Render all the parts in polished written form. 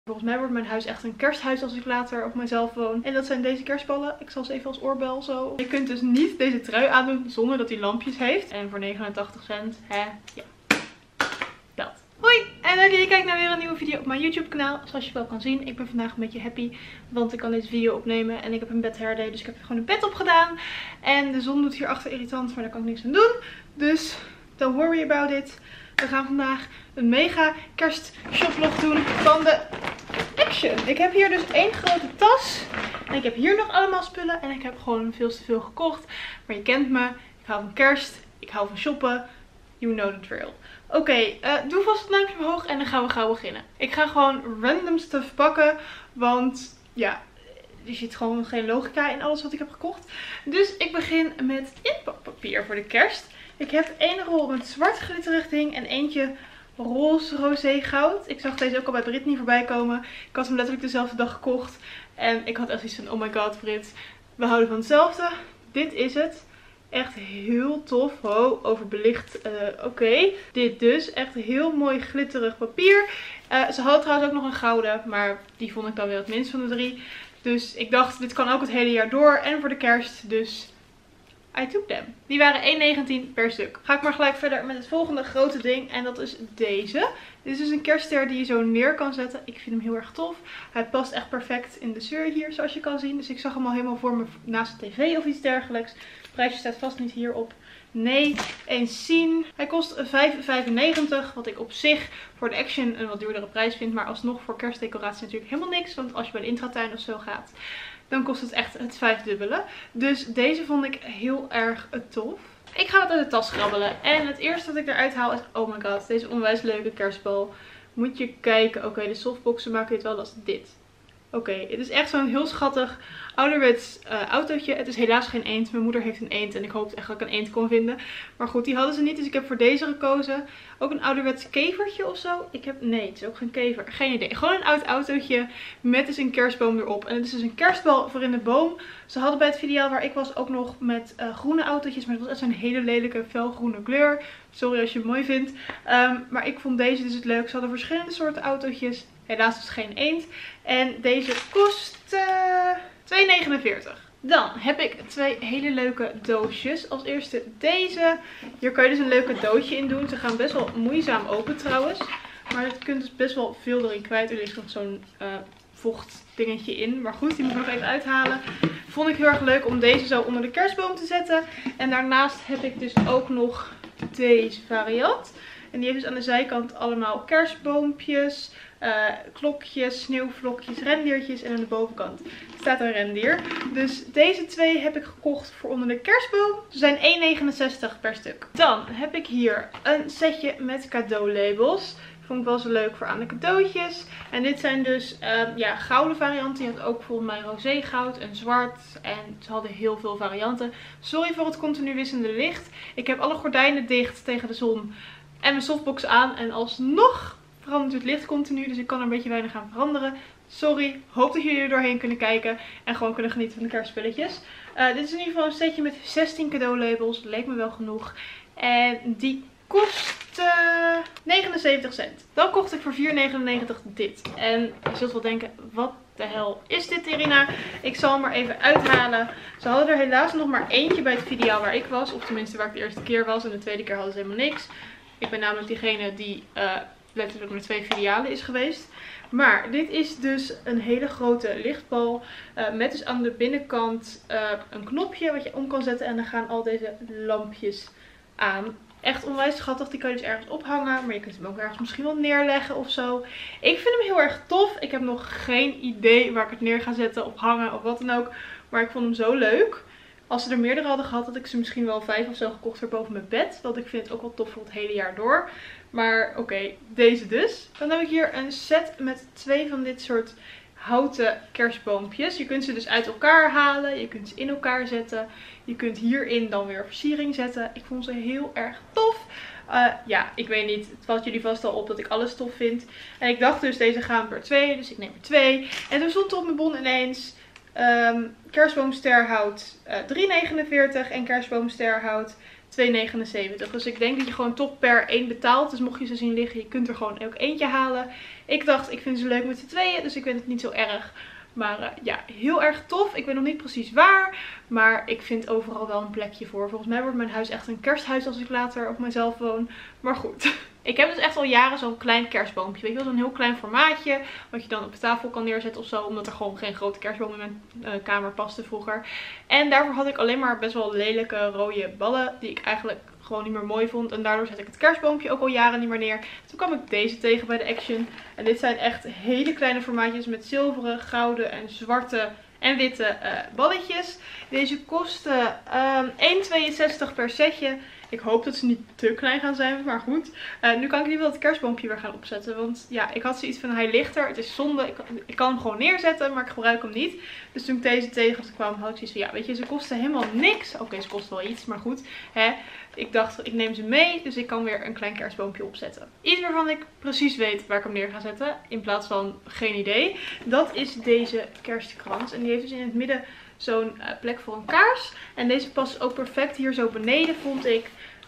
Volgens mij wordt mijn huis echt een kersthuis als ik later op mezelf woon. En dat zijn deze kerstballen. Ik zal ze even als oorbel zo. Je kunt dus niet deze trui aandoen zonder dat hij lampjes heeft. En voor 89 cent, hè, ja. Dat. Hoi! En leuk dat je kijkt naar weer een nieuwe video op mijn YouTube kanaal. Zoals je wel kan zien, ik ben vandaag een beetje happy. Want ik kan deze video opnemen en ik heb een bed hair day. Dus ik heb er gewoon een bed op gedaan. En de zon doet hierachter irritant, maar daar kan ik niks aan doen. Dus don't worry about it. We gaan vandaag een mega kerstshoplog doen van de Action. Ik heb hier dus één grote tas. En ik heb hier nog allemaal spullen. En ik heb gewoon veel te veel gekocht. Maar je kent me. Ik hou van kerst. Ik hou van shoppen. You know the drill. Oké, doe vast het duimpje omhoog en dan gaan we gauw beginnen. Ik ga gewoon random stuff pakken. Want ja, er zit gewoon geen logica in alles wat ik heb gekocht. Dus ik begin met inpakpapier voor de kerst. Ik heb één rol met zwart glitterig ding en eentje roze rosé goud. Ik zag deze ook al bij Britney voorbij komen. Ik had hem letterlijk dezelfde dag gekocht. En ik had echt iets van, oh my god Brit, we houden van hetzelfde. Dit is het. Echt heel tof. Oh, overbelicht. Oké. Dit dus. Echt heel mooi glitterig papier. Ze hadden trouwens ook nog een gouden. Maar die vond ik dan weer het minst van de drie. Dus ik dacht, dit kan ook het hele jaar door. En voor de kerst. Dus I took them. Die waren 1,19 per stuk. Ga ik maar gelijk verder met het volgende grote ding. En dat is deze. Dit is dus een kerstster die je zo neer kan zetten. Ik vind hem heel erg tof. Hij past echt perfect in de sfeer hier, zoals je kan zien. Dus ik zag hem al helemaal voor me naast de tv of iets dergelijks. Het prijsje staat vast niet hierop. Nee, eens zien. Hij kost €5,95. Wat ik op zich voor de Action een wat duurdere prijs vind. Maar alsnog voor kerstdecoratie natuurlijk helemaal niks. Want als je bij de intratuin of zo gaat, dan kost het echt het 5-dubbele. Dus deze vond ik heel erg tof. Ik ga het uit de tas grabbelen. En het eerste wat ik eruit haal is, oh my god, deze onwijs leuke kerstbal. Moet je kijken. Oké, de softboxen maken dit wel als dit. Oké, het is echt zo'n heel schattig ouderwets autootje. Het is helaas geen eend. Mijn moeder heeft een eend en ik hoopte echt dat ik een eend kon vinden. Maar goed, die hadden ze niet. Dus ik heb voor deze gekozen. Ook een ouderwets kevertje of zo. Nee, het is ook geen kever. Geen idee. Gewoon een oud autootje met dus een kerstboom erop. En het is dus een kerstbal voor in de boom. Ze hadden bij het filiaal waar ik was ook nog met groene autootjes. Maar het was echt zo'n hele lelijke felgroene kleur. Sorry als je het mooi vindt. Maar ik vond deze dus het leuk. Ze hadden verschillende soorten autootjes. Helaas is het geen eend. En deze kost €2,49. Dan heb ik twee hele leuke doosjes. Als eerste deze. Hier kan je dus een leuke doosje in doen. Ze gaan best wel moeizaam open trouwens. Maar je kunt dus best wel veel erin kwijt. Er ligt nog zo'n vocht dingetje in. Maar goed, die moet ik nog even uithalen. Vond ik heel erg leuk om deze zo onder de kerstboom te zetten. En daarnaast heb ik dus ook nog deze variant. En die heeft dus aan de zijkant allemaal kerstboompjes, klokjes, sneeuwvlokjes, rendiertjes. En aan de bovenkant staat een rendier. Dus deze twee heb ik gekocht voor onder de kerstboom. Ze zijn €1,69 per stuk. Dan heb ik hier een setje met cadeaulabels. Vond ik wel zo leuk voor aan de cadeautjes. En dit zijn dus ja, gouden varianten. Je had ook volgens mij roze goud en zwart. En ze hadden heel veel varianten. Sorry voor het continu wisselende licht. Ik heb alle gordijnen dicht tegen de zon. En mijn softbox aan. En alsnog verandert het licht continu. Dus ik kan er een beetje weinig aan veranderen. Sorry. Hoop dat jullie er doorheen kunnen kijken. En gewoon kunnen genieten van de kerstspulletjes. Dit is in ieder geval een setje met 16 cadeaulabels. Leek me wel genoeg. En die kost 79 cent. Dan kocht ik voor €4,99 dit. En je zult wel denken, wat de hel is dit, Irina? Ik zal hem maar even uithalen. Ze hadden er helaas nog maar eentje bij het filiaal waar ik was. Of tenminste waar ik de eerste keer was. En de tweede keer hadden ze helemaal niks. Ik ben namelijk diegene die letterlijk naar 2 filialen is geweest. Maar dit is dus een hele grote lichtbal. Met dus aan de binnenkant een knopje wat je om kan zetten. En dan gaan al deze lampjes aan. Echt onwijs schattig. Die kan je dus ergens ophangen. Maar je kunt hem ook ergens misschien wel neerleggen of zo. Ik vind hem heel erg tof. Ik heb nog geen idee waar ik het neer ga zetten of hangen of wat dan ook. Maar ik vond hem zo leuk. Als ze er meerdere hadden gehad, had ik ze misschien wel 5 of zo gekocht voor boven mijn bed. Want ik vind het ook wel tof voor het hele jaar door. Maar oké, deze dus. Dan heb ik hier een set met 2 van dit soort houten kerstboompjes. Je kunt ze dus uit elkaar halen. Je kunt ze in elkaar zetten. Je kunt hierin dan weer versiering zetten. Ik vond ze heel erg tof. Ja, ik weet niet. Het valt jullie vast al op dat ik alles tof vind. En ik dacht dus, deze gaan per 2. Dus ik neem er 2. En toen stond er op mijn bon ineens kerstboomsterhout €3,49 en kerstboomsterhout €2,79. Dus ik denk dat je gewoon toch per 1 betaalt. Dus mocht je ze zien liggen, je kunt er gewoon ook eentje halen. Ik dacht, ik vind ze leuk met z'n tweeën, dus ik vind het niet zo erg. Maar ja, heel erg tof. Ik weet nog niet precies waar, maar ik vind overal wel een plekje voor. Volgens mij wordt mijn huis echt een kersthuis als ik later op mezelf woon. Maar goed. Ik heb dus echt al jaren zo'n klein kerstboompje. Weet je wel, zo'n heel klein formaatje. Wat je dan op de tafel kan neerzetten of zo. Omdat er gewoon geen grote kerstboom in mijn kamer paste vroeger. En daarvoor had ik alleen maar best wel lelijke rode ballen. Die ik eigenlijk gewoon niet meer mooi vond. En daardoor zet ik het kerstboompje ook al jaren niet meer neer. Toen kwam ik deze tegen bij de Action. En dit zijn echt hele kleine formaatjes met zilveren, gouden en zwarte en witte balletjes. Deze kosten 1,62 per setje. Ik hoop dat ze niet te klein gaan zijn, maar goed. Nu kan ik niet wel het kerstboompje weer gaan opzetten. Want ja, ik had zoiets van, hij ligt er. Het is zonde. Ik kan hem gewoon neerzetten, maar ik gebruik hem niet. Dus toen ik deze tegenkwam, had ik zoiets van, ja, weet je, ze kosten helemaal niks. Oké, ze kosten wel iets, maar goed. Hè? Ik dacht, ik neem ze mee, dus ik kan weer een klein kerstboompje opzetten. Iets waarvan ik precies weet waar ik hem neer ga zetten, in plaats van geen idee. Dat is deze kerstkrans. En die heeft dus in het midden zo'n plek voor een kaars. En deze past ook perfect hier zo beneden, vond ik.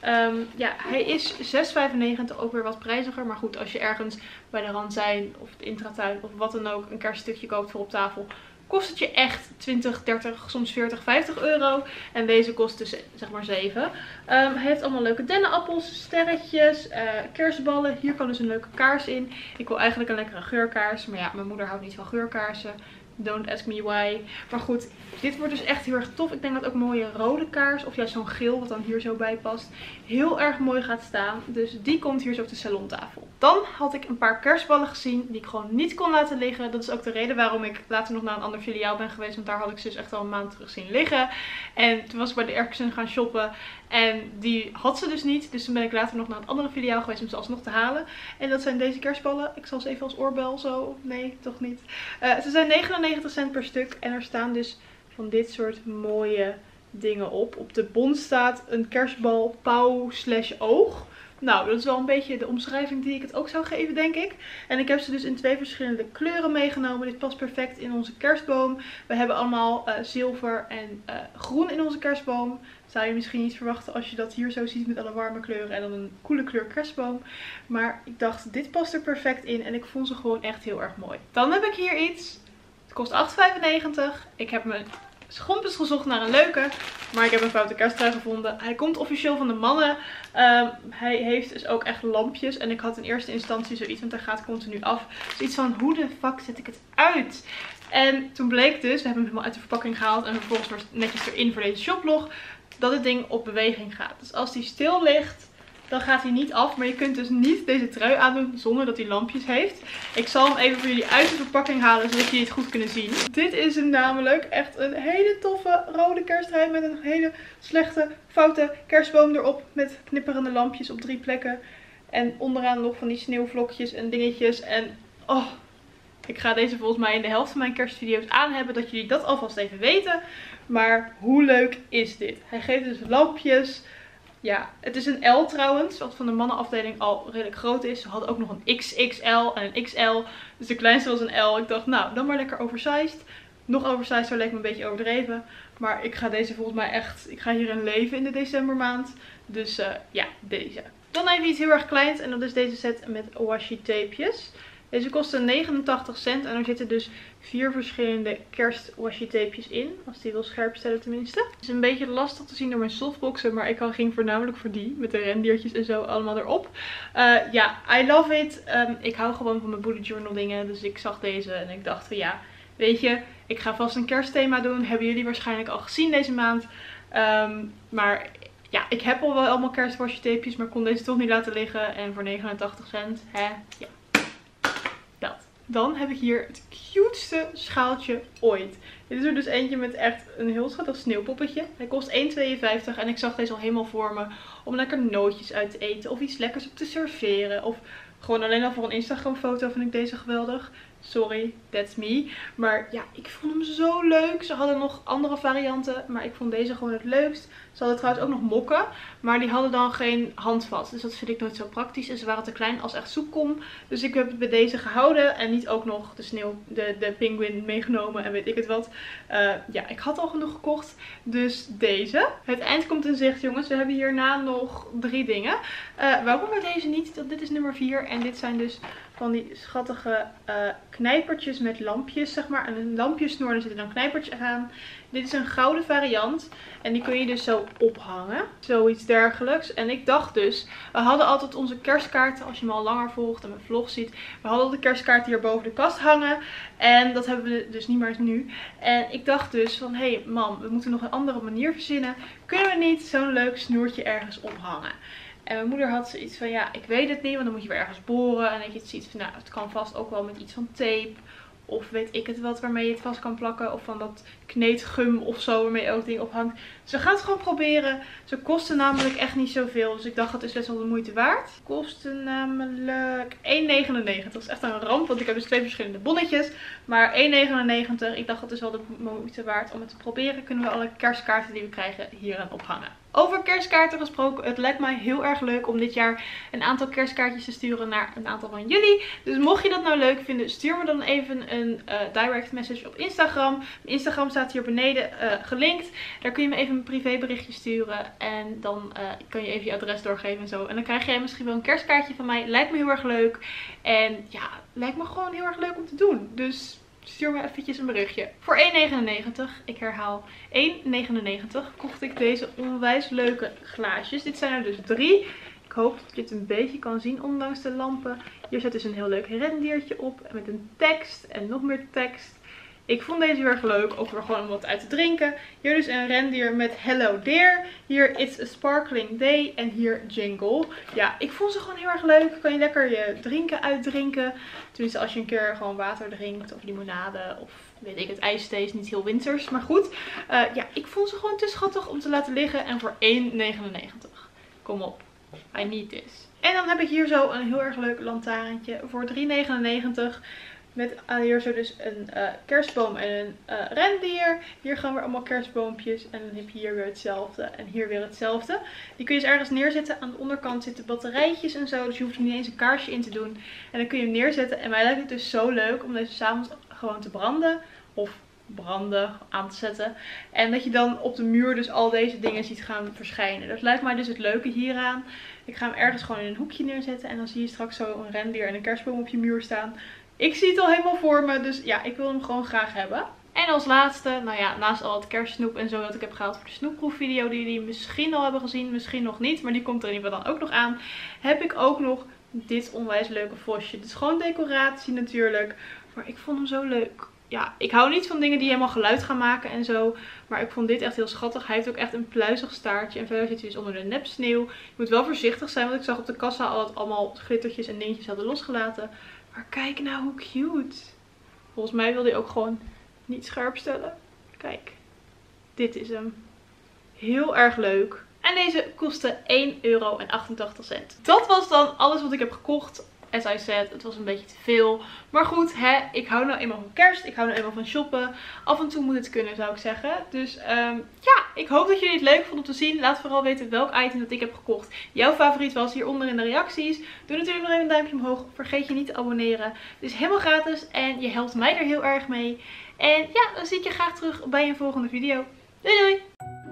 Ja, hij is 6,95, ook weer wat prijziger. Maar goed, als je ergens bij de Randzijn of de Intratuin of wat dan ook een kerststukje koopt voor op tafel, kost het je echt 20, 30, soms 40, 50 euro. En deze kost dus zeg maar 7. Hij heeft allemaal leuke dennenappels, sterretjes, kerstballen. Hier kan dus een leuke kaars in. Ik wil eigenlijk een lekkere geurkaars. Maar ja, mijn moeder houdt niet van geurkaarsen. Don't ask me why. Maar goed, dit wordt dus echt heel erg tof. Ik denk dat ook een mooie rode kaars, of juist zo'n geel wat dan hier zo bij past, heel erg mooi gaat staan. Dus die komt hier zo op de salontafel. Dan had ik een paar kerstballen gezien die ik gewoon niet kon laten liggen. Dat is ook de reden waarom ik later nog naar een ander filiaal ben geweest. Want daar had ik ze dus echt al een maand terug zien liggen. En toen was ik bij de Eriksen gaan shoppen. En die had ze dus niet. Dus toen ben ik later nog naar een andere filiaal geweest om ze alsnog te halen. En dat zijn deze kerstballen. Ik zal ze even als oorbel zo. Nee, toch niet. Ze zijn 99 cent per stuk. En er staan dus van dit soort mooie dingen op. Op de bon staat een kerstbal pauw / oog. Nou, dat is wel een beetje de omschrijving die ik het ook zou geven, denk ik. En ik heb ze dus in 2 verschillende kleuren meegenomen. Dit past perfect in onze kerstboom. We hebben allemaal zilver en groen in onze kerstboom. Zou je misschien niet verwachten als je dat hier zo ziet met alle warme kleuren en dan een coole kleur kerstboom. Maar ik dacht, dit past er perfect in en ik vond ze gewoon echt heel erg mooi. Dan heb ik hier iets. Het kost 8,95. Ik heb mijn schompjes gezocht naar een leuke, maar ik heb een foute kersttrui gevonden. Hij komt officieel van de mannen. Hij heeft dus ook echt lampjes. En ik had in eerste instantie zoiets, want hij gaat continu af. Zoiets van, hoe de fuck zet ik het uit? En toen bleek dus, we hebben hem helemaal uit de verpakking gehaald en vervolgens weer netjes erin voor deze shoplog, dat het ding op beweging gaat. Dus als die stil ligt, dan gaat hij niet af. Maar je kunt dus niet deze trui aandoen zonder dat hij lampjes heeft. Ik zal hem even voor jullie uit de verpakking halen, zodat jullie het goed kunnen zien. Dit is hem namelijk. Echt een hele toffe rode kersttrui met een hele slechte, foute kerstboom erop. Met knipperende lampjes op 3 plekken. En onderaan nog van die sneeuwvlokjes en dingetjes. En oh, ik ga deze volgens mij in de helft van mijn kerstvideo's aan hebben, dat jullie dat alvast even weten. Maar hoe leuk is dit? Hij geeft dus lampjes. Ja, het is een L trouwens, wat van de mannenafdeling al redelijk groot is. Ze hadden ook nog een XXL en een XL. Dus de kleinste was een L. Ik dacht, nou, dan maar lekker oversized. Nog oversized, zo leek me een beetje overdreven. Maar ik ga deze volgens mij echt, ik ga hierin leven in de decembermaand. Dus ja, deze. Dan even iets heel erg kleins en dat is deze set met washi tapejes. Deze kosten 89 cent en er zitten dus 4 verschillende kerst washi tapejes in. Als die wil scherp stellen tenminste. Het is een beetje lastig te zien door mijn softboxen, maar ik ging voornamelijk voor die. Met de rendiertjes en zo allemaal erop. Ja, I love it. Ik hou gewoon van mijn bullet journal dingen. Dus ik zag deze en ik dacht van ja, weet je, ik ga vast een kerstthema doen. Hebben jullie waarschijnlijk al gezien deze maand. Maar ja, ik heb al wel allemaal kerst washi tapejes, maar kon deze toch niet laten liggen. En voor 89 cent, hè, ja. Dan heb ik hier het cuteste schaaltje ooit. Dit is er dus eentje met echt een heel schattig sneeuwpoppetje. Hij kost 1,52 en ik zag deze al helemaal voor me om lekker nootjes uit te eten of iets lekkers op te serveren. Of gewoon alleen al voor een Instagram foto vind ik deze geweldig. Sorry, that's me. Maar ja, ik vond hem zo leuk. Ze hadden nog andere varianten, maar ik vond deze gewoon het leukst. Ze hadden trouwens ook nog mokken, maar die hadden dan geen handvat. Dus dat vind ik nooit zo praktisch. En ze waren te klein als echt soepkom. Dus ik heb het bij deze gehouden en niet ook nog de pinguïn meegenomen en weet ik het wat. Ja, ik had al genoeg gekocht. Dus deze. Het eind komt in zicht, jongens. We hebben hierna nog 3 dingen. Waarom er deze niet? Dit is nummer 4 en dit zijn dus van die schattige knijpertjes met lampjes, zeg maar. En een lampjessnoer, daar zitten dan knijpertjes aan. Dit is een gouden variant. En die kun je dus zo ophangen. Zoiets dergelijks. En ik dacht dus, we hadden altijd onze kerstkaarten, als je me al langer volgt en mijn vlog ziet. We hadden de kerstkaarten hier boven de kast hangen. En dat hebben we dus niet meer nu. En ik dacht dus van, hé mam, we moeten nog een andere manier verzinnen. Kunnen we niet zo'n leuk snoertje ergens ophangen? En mijn moeder had zoiets van, ja, ik weet het niet, want dan moet je weer ergens boren. En ik had zoiets van, nou, het kan vast ook wel met iets van tape. Of weet ik het wat, waarmee je het vast kan plakken. Of van dat kneedgum of zo, waarmee je ook ding ophangt. Dus we gaan het gewoon proberen. Ze kosten namelijk echt niet zoveel. Dus ik dacht, het is best wel de moeite waard. Kosten namelijk 1,99. Dat is echt een ramp, want ik heb dus 2 verschillende bonnetjes. Maar 1,99. Ik dacht, het is wel de moeite waard om het te proberen. Kunnen we alle kerstkaarten die we krijgen hieraan ophangen. Over kerstkaarten gesproken, het lijkt mij heel erg leuk om dit jaar een aantal kerstkaartjes te sturen naar een aantal van jullie. Dus mocht je dat nou leuk vinden, stuur me dan even een direct message op Instagram. Mijn Instagram staat hier beneden gelinkt. Daar kun je me even een privéberichtje sturen en dan kan je even je adres doorgeven en zo. En dan krijg jij misschien wel een kerstkaartje van mij. Lijkt me heel erg leuk. En ja, lijkt me gewoon heel erg leuk om te doen. Dus stuur me eventjes een berichtje. Voor 1,99, ik herhaal 1,99, kocht ik deze onwijs leuke glaasjes. Dit zijn er dus 3. Ik hoop dat je het een beetje kan zien ondanks de lampen. Hier zit dus een heel leuk rendiertje op met een tekst en nog meer tekst. Ik vond deze heel erg leuk, ook weer gewoon om wat uit te drinken. Hier dus een rendier met Hello Dear. Hier It's a Sparkling Day en hier Jingle. Ja, ik vond ze gewoon heel erg leuk. Kan je lekker je drinken uitdrinken. Tenminste als je een keer gewoon water drinkt of limonade of weet ik het, ijsthee is niet heel winters. Maar goed, ja, ik vond ze gewoon te schattig om te laten liggen en voor 1,99. Kom op, I need this. En dan heb ik hier zo een heel erg leuk lantaarntje voor 3,99. Met hier zo dus een kerstboom en een rendier. Hier gaan weer allemaal kerstboompjes. En dan heb je hier weer hetzelfde. En hier weer hetzelfde. Die kun je dus ergens neerzetten. Aan de onderkant zitten batterijtjes en zo. Dus je hoeft er niet eens een kaarsje in te doen. En dan kun je hem neerzetten. En mij lijkt het dus zo leuk om deze 's avonds gewoon te branden. Of branden aan te zetten. En dat je dan op de muur dus al deze dingen ziet gaan verschijnen. Dat lijkt mij dus het leuke hieraan. Ik ga hem ergens gewoon in een hoekje neerzetten. En dan zie je straks zo een rendier en een kerstboom op je muur staan. Ik zie het al helemaal voor me, dus ja, ik wil hem gewoon graag hebben. En als laatste, nou ja, naast al het kerstsnoep en zo dat ik heb gehaald voor de snoepproefvideo, die jullie misschien al hebben gezien, misschien nog niet, maar die komt er in ieder geval dan ook nog aan, heb ik ook nog dit onwijs leuke vosje. Het is gewoon decoratie natuurlijk, maar ik vond hem zo leuk. Ja, ik hou niet van dingen die helemaal geluid gaan maken en zo. Maar ik vond dit echt heel schattig. Hij heeft ook echt een pluizig staartje. En verder zit hij dus onder de nepsneeuw. Je moet wel voorzichtig zijn, want ik zag op de kassa al dat allemaal glittertjes en dingetjes hadden losgelaten. Maar kijk nou hoe cute. Volgens mij wil hij ook gewoon niet scherp stellen. Kijk, dit is hem. Heel erg leuk. En deze kostte €1,88. Dat was dan alles wat ik heb gekocht. As I said, het was een beetje te veel. Maar goed, ik hou nou eenmaal van kerst. Ik hou nou eenmaal van shoppen. Af en toe moet het kunnen, zou ik zeggen. Dus ja, ik hoop dat jullie het leuk vonden om te zien. Laat vooral weten welk item dat ik heb gekocht jouw favoriet was hieronder in de reacties. Doe natuurlijk nog even een duimpje omhoog. Vergeet je niet te abonneren. Het is helemaal gratis en je helpt mij er heel erg mee. En ja, dan zie ik je graag terug bij een volgende video. Doei doei!